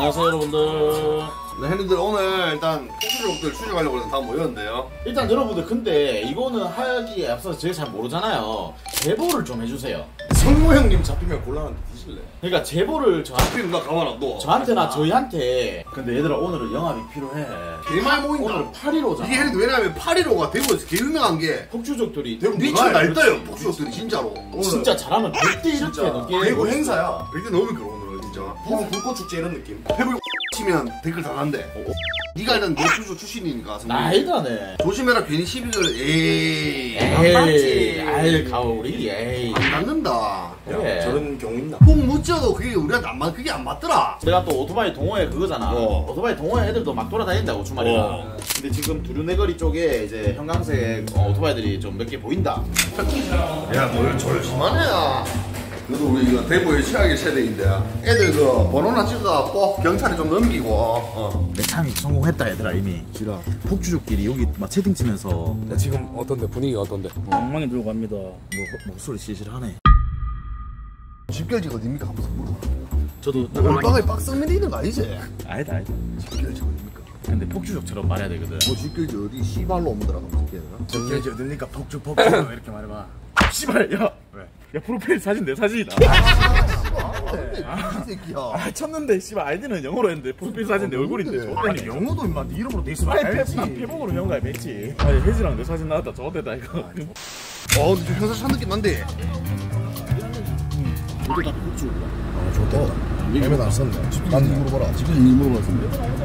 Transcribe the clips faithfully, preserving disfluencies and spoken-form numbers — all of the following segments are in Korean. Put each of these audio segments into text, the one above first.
안녕하세요 여러분들. 네, 형님들 오늘 일단 폭주족들 추적하려고 다 모였는데요. 일단 여러분들 근데 이거는 하기에 앞서서 제가 잘 모르잖아요. 제보를 좀 해주세요. 성모 형님 잡히면 곤란한데 뒤질래? 그러니까 제보를 저 잡히면 나 가만 안 둬. 저한테나 저희한테. 근데 얘들아 오늘은 영합이 필요해. 개말 모인다. 오늘은 팔일오잖아. 이게 형님들 왜냐면 팔일오가 대구에서 개 유명한 게 폭주족들이 대구 미쳐 날떠요. 폭주족들이 진짜로. 오늘 진짜 잘하면 백 대 이렇게 넘게 대구 행사야. 백 대 넘을 거야 오늘은 진짜. 포항 불꽃축제 이런 느낌. 페북 치면 댓글 다 난대. 어? 니가 일단 내추조 출신이니까 나이다네. 조심해라. 괜히 시비를 에이 에이 아이 가오리 에이 안 낫는다. 그래. 저런 경우 있나? 폭 묻혀도 그게 우리한테 안 맞, 그게 안 맞더라. 내가 또 오토바이 동호회 그거잖아. 어. 오토바이 동호회 애들도 막 돌아다닌다고 주말이나. 어. 근데 지금 두류내거리 쪽에 이제 형광색 어, 오토바이들이 좀 몇 개 보인다. 야, 뭘 조심하네. 그래도 우리 이거 대구의 최악의 세대인데 애들 그 번호나 찍어갖고 경찰에 좀 넘기고 어. 내 참이 성공했다 얘들아 이미. 지라 폭주족끼리 여기 막 채팅 치면서 야, 지금 어떤데? 분위기가 어떤데? 엉망이 들고 갑니다. 뭐 목소리 시실하네. 집결지가 어딥니까? 한번 물어봐. 저도 얼빵에 빡성면이 있는 거 아니지? 아니다 아니다. 집결지가 어딥니까? 근데 폭주족처럼 말해야 되거든. 뭐 집결지 어디 씨발로 오면더라 집결지가? 집결지 어딥니까? 폭주 폭주 이렇게 말해봐. 씨발 야 왜? 야 프로필 사진 내 사진이다. 아, 이 새끼야. 아 쳤는데 씨발 아이디는 영어로 했는데 프로필 사진 내 얼굴인데. 아니 영어도 임마 네 이름으로 돼 있으면 아니 알지. 페, 페북으로 형가입했지. 아니 혜지랑 내 사진 나왔다 저거대다 이거. 어 근데 좀 형사 찬 느낌 난데. 이거 다 폭주족이다. 아 좋다. 얘기만 안 썼네. 난 물어봐라. 집결지 니 물어봤는데.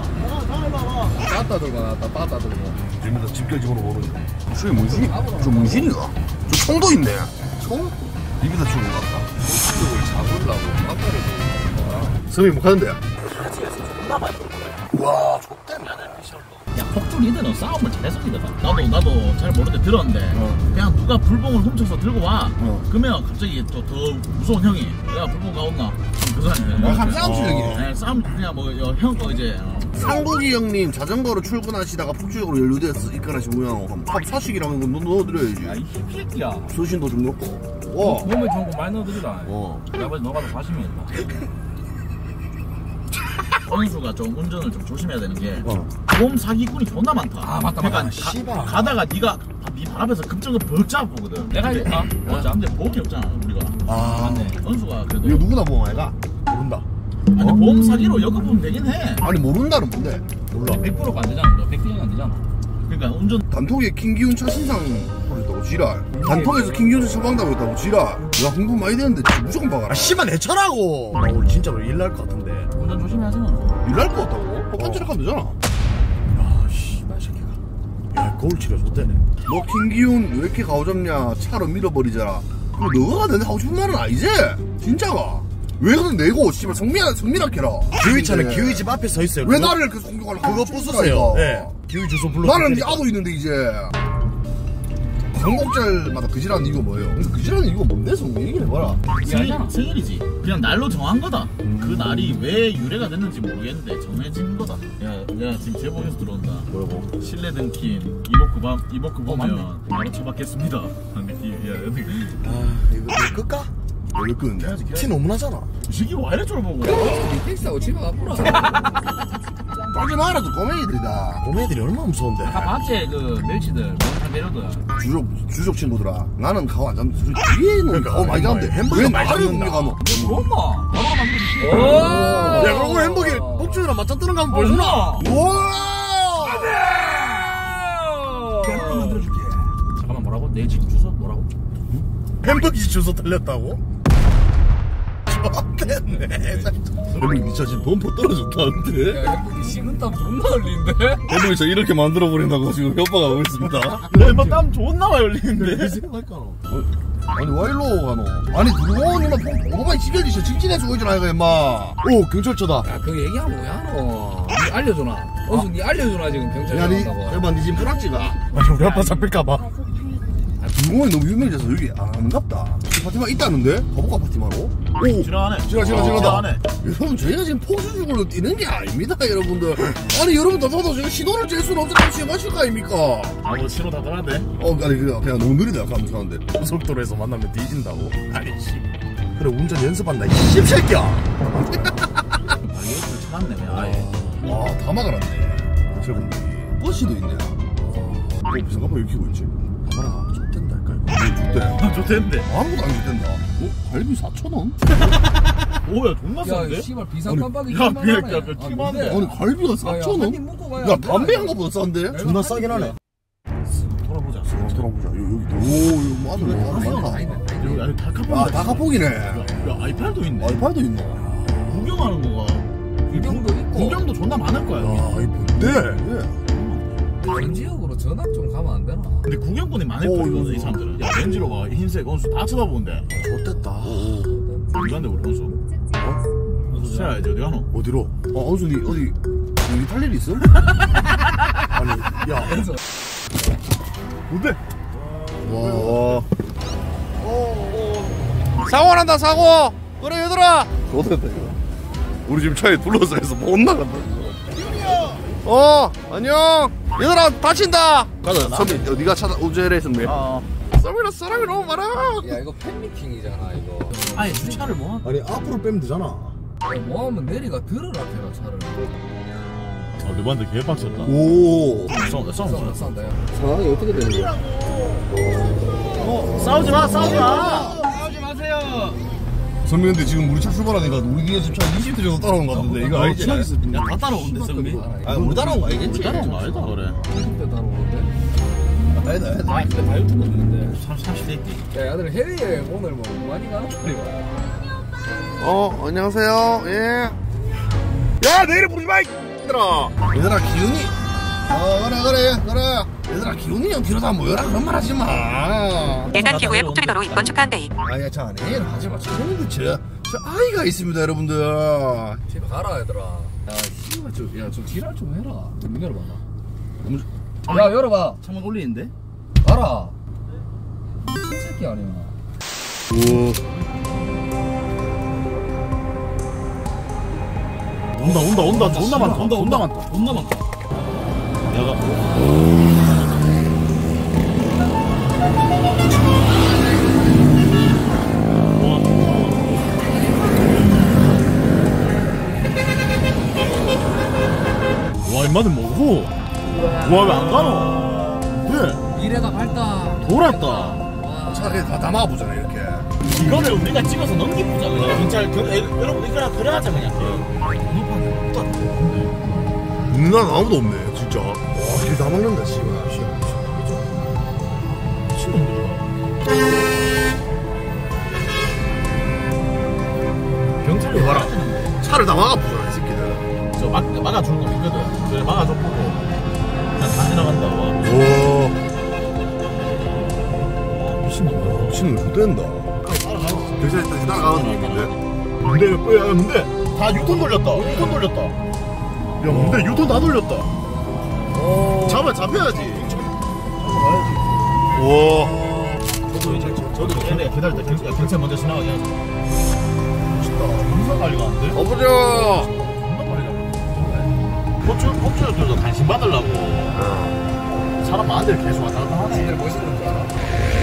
따따 들고 나왔다, 따따 들고. 재밌다. 집결지 물어보는 거. 저게 문신이? 저 문신이가? 저 총도 있네. 총? 입에다 죽은 것 같다. 폭주족을 잡으려고 따따를 들고 나왔다. 섬이 못 가는데. 와, 야 폭주 리더는 싸움을 잘했습니다. 나도 나도 잘 모르는데 들었는데 어. 그냥 누가 불봉을 훔쳐서 들고 와. 어. 그러면 갑자기 또 더 무서운 형이 내가 불봉 가온나 그 사람이. 아, 그럼 싸움 실력이네. 네, 싸움 그냥 뭐형거 이제. 어. 상국이 형님 자전거로 출근하시다가 폭주적으로 연루돼서 이끌어시 모양 그럼 탑 사식이라는 건 넣어드려야지. 야이 새끼야. 수신도 좀 넣고. 와. 몸에 좋은 거 많이 넣어드리라. 어. 내가 너가 더 사심이 있다. 선수가 좀 운전을 좀 조심해야 되는 게 어. 보험 사기꾼이 존나 많다. 아, 맞다, 그러니까 맞다. 가, 씨발. 가다가 네가 네발 앞에서 급정을 벌 잡아보거든. 내가 근데- 해줄까? 어, 근데 보험이 없잖아 우리가. 아. 맞네. 선수가 그래도. 이거 누구나 보험 아이가? 모른다. 아니 보험 사기로 여급보면 되긴 해. 아니 모른다는 뭔데? 몰라. 백 퍼센트가 안 되잖아. 너 백 대 안 되잖아. 그러니까 운전 단톡에 킹기훈 차 신상 보냈다고 지랄. 단톡에서 킹기훈 차 처방다고 했다고 지랄. 야 공부 많이 되는데 무조건 박아라. 아 씨발 내 차라고. 나 오늘 진짜로 일 날 것 같은데. 운전 조심히 하세요. 일 날 것 같다고? 깜짝이야 하면 되잖아. 아 씨발 새끼가. 야 거울 치료 좋대네. 너 킹기훈 왜 이렇게 가오잡냐? 차로 밀어버리잖아. 그럼 너가 내가 하고 싶은 말은 아니지? 진짜가. 왜 그건 내고 씨발 성민아 성민아케라. 기위차는 기위 집 앞에 서 있어요. 왜 그거- 나를 계속 공격하려고? 그거 부수세요. 예. 기위 주소 불러. 나는 네 아도 있는데 이제. 광복절마다 그지라는 이유가 뭐예요? 근데 그지라는 이유가 뭔데? 성민 얘기를 해봐라. 생일, 생일이지. 그냥 날로 정한 거다. 그 날이 왜 유래가 됐는지 모르겠는데 정해진 거다. 야, 야 지금 제목에서 들어온다. 뭐라고? 실내 등킨 이복구 밤 이복구 어, 보면 맞네. 바로 처박겠습니다. 느낌. 야, 여기 아, 이거 이거 끌까? 왜 끄는데? 티 너무 나잖아. 이 새끼 와 이래 쫄보고. 릭스하고 집에 가보라. 빠지 마라 또 꼬맹이들이다. 꼬매들이 얼마나 무서운데. 다 봤지 그 멸치들. 뭐다 내려도. 주족 주족 친구들아. 나는 가오 안 잡는데 저 뒤에는 가오 많이 잡는데 햄버거 왜 많이 나를 잡는다. 공격하노? 그렇나? 바로 만들어줄게. 야, 그럼 오늘 햄버기 폭주랑 맞짱 뜨는 거 한번 보여주나? 우와! 햄버거 만들어줄게. 잠깐만 뭐라고? 내 집 주소 뭐라고? 햄버기 주소 틀렸다고? 좋았네. 햄버기 니차 지금 범퍼 떨어졌다는데? 야 햄버기 식은땀 존나 흘리는데? 햄버기 저 이렇게 만들어 버린다고 지금 협박하고 하고 있습니다. 얼마 땀 존나 많이 흘리는데. 생각할까? 아니 와일로 가노? 아니 들어온 누나 오토바이 집결지셔 직진해서 오이잖아 이거 임마. 오 경찰차다. 야 그 얘기하면 뭐야 너? 니 알려주나? 어서 니 알려주나 지금 경찰 야 니 나간다고. 설마 니 지금 불락지가? 아니, 우리 아빠 잡힐까봐. 아, 불공원이 너무 유명해져서 여기 아는갑다. 파티마 있다는데? 가볼까 파티마로? 오! 지나가네. 지나 지나 어, 지나다. 지나가네. 여러분 저희가 지금 포수죽으로 뛰는 게 아닙니다 여러분들. 아니 여러분 다 저도 지금 신호를 잴 수는 없어. 같이 마실 거 아닙니까? 아뭐 신호 다 떠났네. 어 아니 그냥, 그냥 너무 느리다 약간 무서운데. 고속도로에서 만나면 뒤진다고? 아니지. 그래, 운전 연습한다, 이 씹새끼야. 아, 얘들 막았네 그냥 아예. 와다 막아놨네 저분들이. 버시도 있네. 어 비싼 가방 왜 키고 있지? 봐라 좋댄다 할까 이거. 좋대. 좋댔는데. 아무것도 안 좋댄다. 어? 갈비 사천 원? 오야 존나 야 싼데? 씨발 비상 깜빡이 야, 야, 야, 야, 튀만데. 아니 갈비가 사천 원? 야 담배 한 거보다 싼데? 존나 싸긴 하네. 돌아보자. 어, 돌아보자. 여기, 여기, 오, 여기 마늘 너무 많다. 여기 아니 다카폰. 아, 다카폭이네. 야 아이팔도 있네. 아이팔도 있네. 구경하는 거가. 구경도 있고 구경도 존나 많을 거야. 아, 여기. 이쁜데? 다른 지역으로 전학 좀 가면 안 되나? 근데 구경꾼이 많을 오, 거야 이거. 이거는 이 사람들은. 야 렌즈로가 흰색 원수 다 쳐다보는데. 좋댔다. 어디간데 우리 원수? 원수 쳐야지 어디 가노? 어디로? 어, 언순이 어디, 여기 탈 일이 있어? 아니, 야, 그래서 뭔데? 와. 사고 난다 사고. 그래 얘들아. 좋댔다, 이거. 우리 집 차에 둘러싸여서 못 나간다. 어 안녕. 얘들아 다친다. 가자, 선배, 네가 찾아, 우제래, 선배. 아. 썸이랑 사람이 너무 많아. 야 이거 팬미팅이잖아 이거. 아니 주차를 뭐? 아니, 앞으로 빼면 되잖아. 야, 뭐하면 내리가 들으라 해라 차를. 아 누구한테 개빡쳤다. 오. 싸운다 싸운다. 싸운다 싸운다 야. 상황이 어떻게 되는 거야? 싸우지 마 싸우지 마. 싸우지 마세요. 선배, 근데 지금 우리 차 출발하니까 우리 뒤에 지금 차 이십 대 정도 따라오는 것 같은데, 이거 알지? 야다 따라오는데 썸이. 아, 우리 따라온 거 알겠지? 우리 따라온 거 아니다 그래. 이십 대 다뤄오는데. 아니다, 아니다. 아 근데 다 유튜브 보는데 삼십 대 있지. 야 야들 해외여행 오늘 뭐 많이 가나? 어 안녕하세요. 예. 야 내일 부르지 마. 얘들아. 얘들아, 기운이. 어, 그래, 그래, 그래. 얘들아, 기운이 형 뒤로 다 모여라. 그런 말 하지 마. 일단 기구의 폭투리도로 입건 축하한데. 아야, 자, 네, 하지 마. 저는 저, 저 아이가 있습니다, 여러분들. 집에 가라 얘들아. 야 씨발 저야저 지랄 좀 해라. 문 열어봐 나. 야 열어봐. 창문 올리는데? 가라. 이 새끼 아니야. 온다 온다 온다 존나 많다 온다 온다 많다 존나 많다. 내가 와 임마는 뭐고? 와 왜 안 가노? 왜? 미래가 밝다. 돌았다. 차 그냥 다 담아보잖아, 이렇게. 이거를 우리가 찍어서 넘기보자 그냥. 경찰 그, 에, 여러분 이거랑 그래하자 그냥. 있는 날 아무도 없네, 진짜. 와, 길 다 막는다, 씨발. 경찰이 봐라. 와라. 차를 다 막아보잖아, 이 새끼들. 저 막, 막아주는 거 있거든. 그래 막아줬고 그냥 다 지나간다. 와. 오, 미친놈이야. 미친놈 좋댄다. 경찰 일단 따라가는 중인데. 근데, 야, 근데, 다 유턴 돌렸다. 유턴 돌렸다. 야, 근데 유턴 다 돌렸다. 잡아, 잡혀야지. 우와. 저도 얘네 기다렸다. 경찰, 경찰 먼저 지나가게 하자. 멋있다. 인사 빨리 가는데? 어보자. 존나 빨리 가는데? 호주, 호주들도 관심 받으려고 사람 많은 데를 계속 왔다 갔다 하네. 니들 멋있는 줄 알아?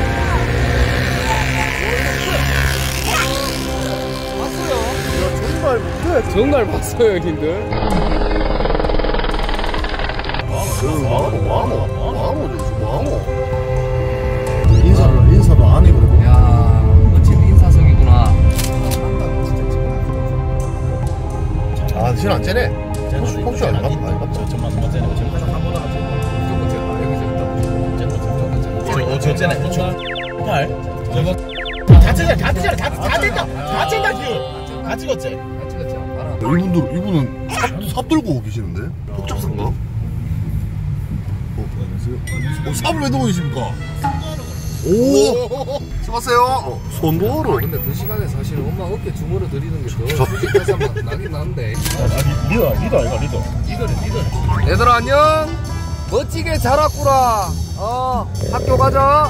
정말 봤어요 형님들. 마모, 마모, 마모, 저기서 마모. 인사를, 인사도 안 해, 그래. 야 멋진 인사석이구나. 아, 실안 째네. 폭주 안 갔다. 저 전만 전만 쟤네 지금 가서 한 번도 하지. 무조건 쟤다 여기 쟤다. 쟤네 저 쟤네 고추 팔 저거 다 찢어 다 찢어 다다 찢다 다 찢다 지금 다 찍었지. 다 찍었지. 봐라. 이분들, 이분은 삽, 삽 들고 계시는데? 폭작사인가? 어, 안녕하세요. 어, 삽을 왜 들고 계십니까? 오! 수고하세요. 어, 손도어로. 근데 그 시간에 사실 엄마 어깨 주물러 드리는 게더 솔직해서 나긴 나는데. 아 리더 리더 이거 리더 리더래 리더. 얘들아 안녕. 멋지게 잘 왔구나. 어 학교 가자.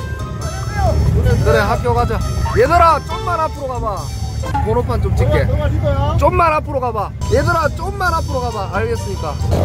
그래 학교 가자. 얘들아 좀만 앞으로 가봐. 번호판 좀 찍게. 좀만 앞으로 가봐. 얘들아 좀만 앞으로 가봐. 알겠으니까.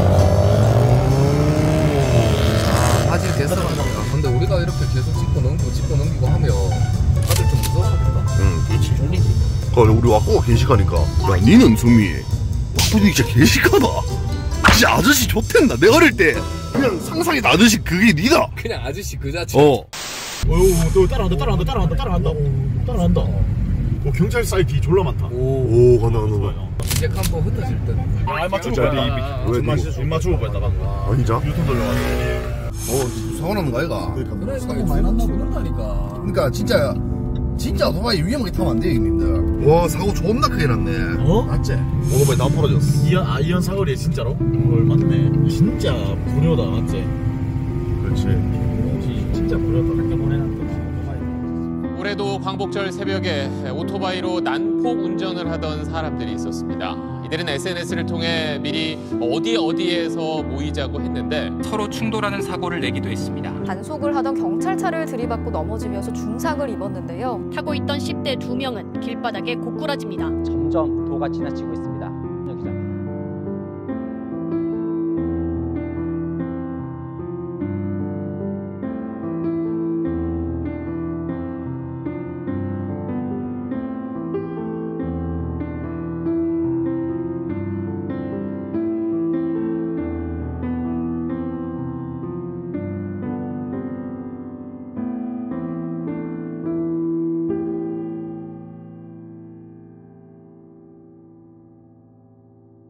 아 사실 됐어. 근데 우리가 이렇게 계속 짚고 넘기고 짚고 넘기고 하면 다들 좀 무서워하겠다. 응, 그렇지. 어, 우리 왔고, 계시가니까. 야, 니는 승미. 분위기 진짜 개시하다. 진짜 아저씨 좋댔나. 내 어릴 때 그냥 상상이 나듯이 그게 니다. 그냥 아저씨 그 자체. 어. 어휴, 또 따라간다, 따라간다, 따라간다, 따라간다, 따라간다. 어, 경찰 사이트 졸라 많다. 오. 오 간다 간다 간다. 이제 한번 흩어질 듯. 아, 맞추고 자리 뺐다. 왜 준 맞추 준 맞추고 뺐다 방금. 아니자. 유튜브 돌려가지고. 어 사고 나는 거 아이가. 그래 사고 많이 났나 보다니까. 그러니까 진짜 진짜 오토바이 위험하게 타면 안 돼요 형님들. 와 사고 존나 크게 났네. 어? 맞지? 오토바이 나 부러졌어. 이현, 아, 이현 사거리에 진짜로? 헐, 맞네. 진짜 불효다, 맞지? 그렇지. 진짜 불효다. 학교 보내놨던 올해도 광복절 새벽에 오토바이로 난폭 운전을 하던 사람들이 있었습니다. 이들은 에스엔에스를 통해 미리 어디 어디에서 모이자고 했는데 서로 충돌하는 사고를 내기도 했습니다. 단속을 하던 경찰차를 들이받고 넘어지면서 중상을 입었는데요. 타고 있던 십 대 두 명은 길바닥에 고꾸라집니다. 점점 도가 지나치고 있습니다.